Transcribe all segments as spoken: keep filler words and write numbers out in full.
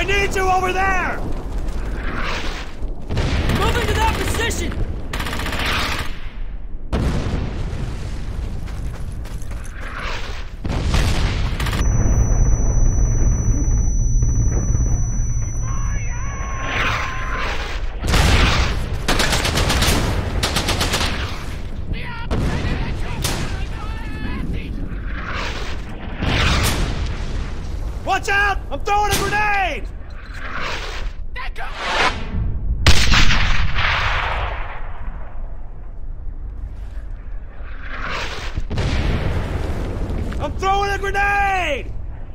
need you over there! Moving to that position! Watch out! I'm throwing a grenade! I'm throwing a grenade!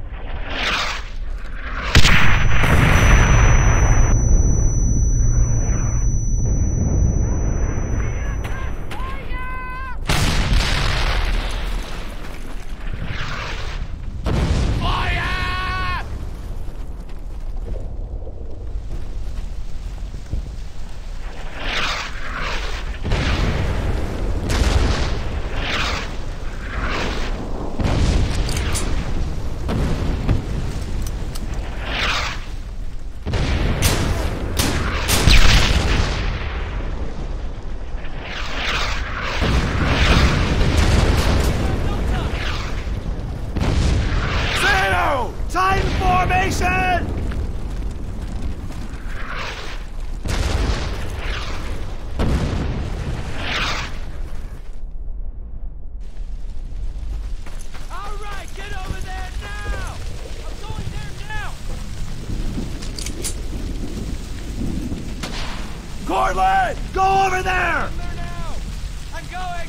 Titan formation! All right, get over there now! I'm going there now! Cortland! Go over there! I'm there now! I'm going!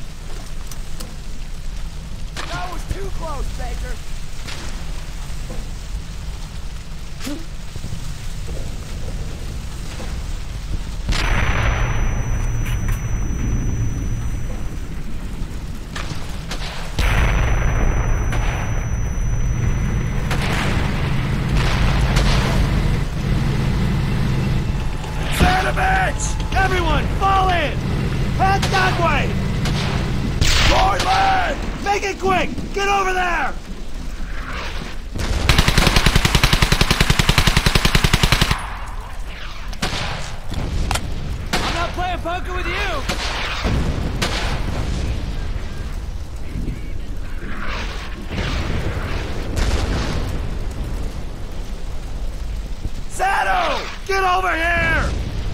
That was too close, Baker! Everyone, fall in! Head that way! Cortland! Make it quick! Get over there! I'm not playing poker with you! Sato! Get over here!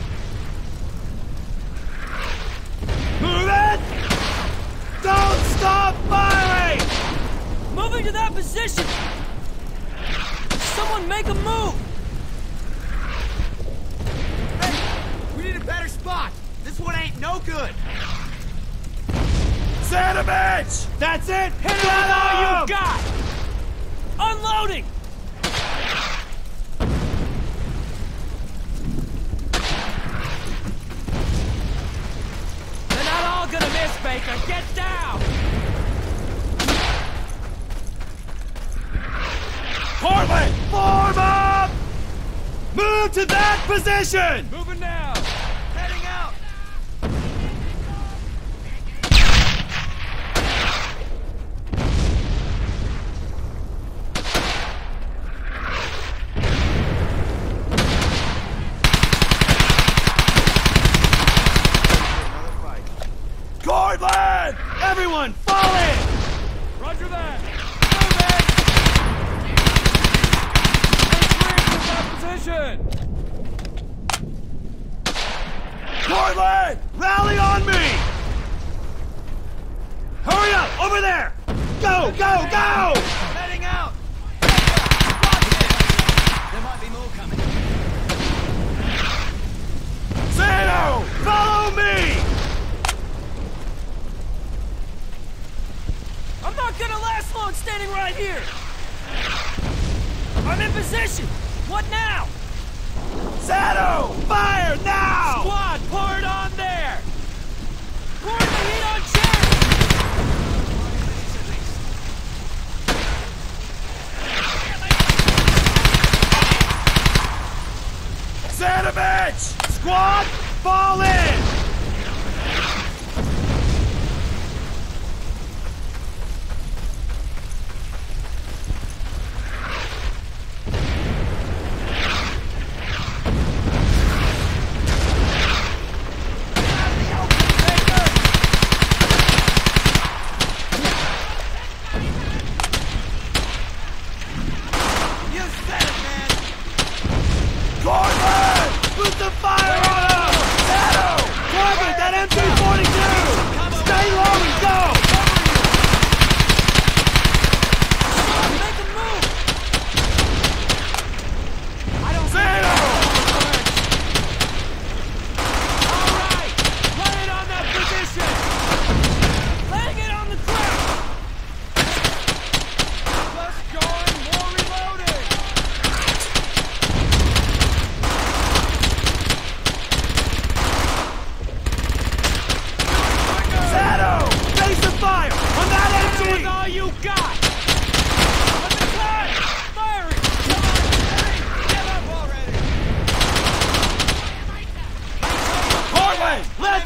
Move it! Don't stop firing! Moving to that position! Someone make a move! Hey! We need a better spot! This one ain't no good! Sanovich! That's it! Hit it with all you got! Unloading! They're not all gonna miss, Baker! Get down! Cortland! Form up! Move to that position! Moving now! Heading out! Cortland! Everyone, fall in! Roger that! Position! Cortland! Rally on me! Hurry up! Over there! Go, go, go! Heading out! There might be more coming. Sato! Follow me! I'm not gonna last long standing right here! I'm in position! What now? Sato! Fire now! Squad, pour it on there! Pour the heat on Cherry! Sanovich! Squad, fall in!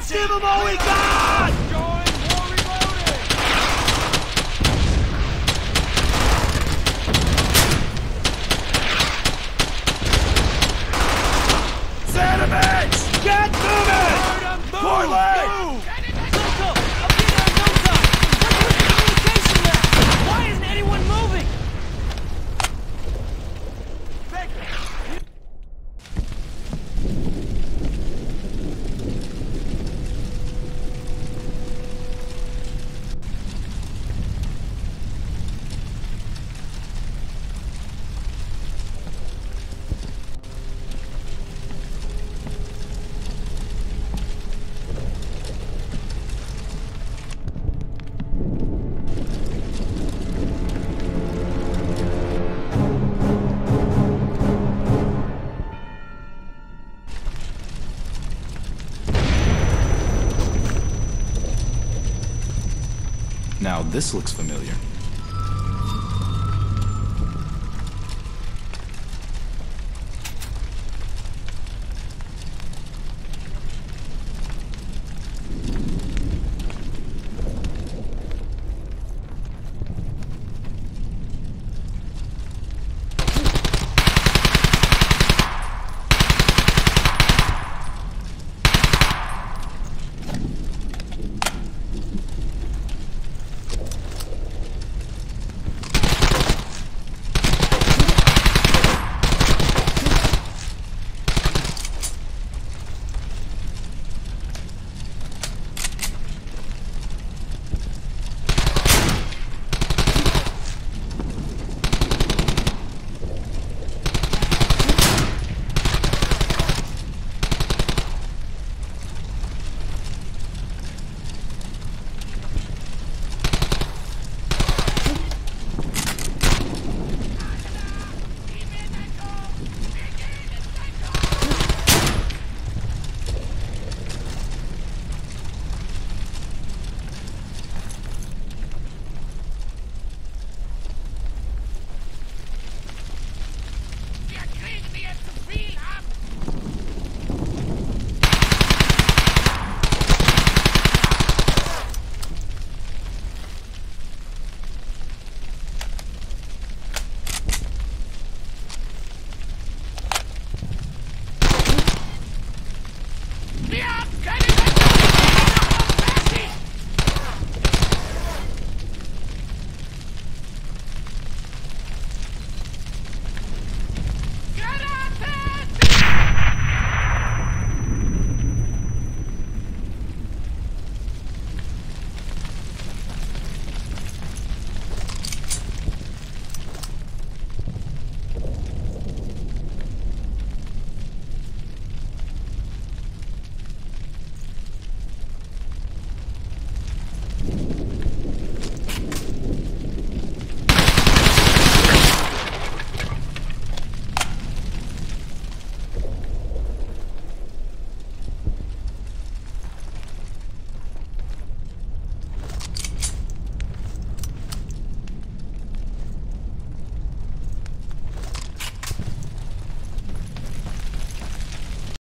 Let's give them all we got! Going, war reloading! Sandovich! Get moving! Corley! Silco, I'll be there in no time! What's with the communication now? Why isn't anyone moving? Now this looks familiar.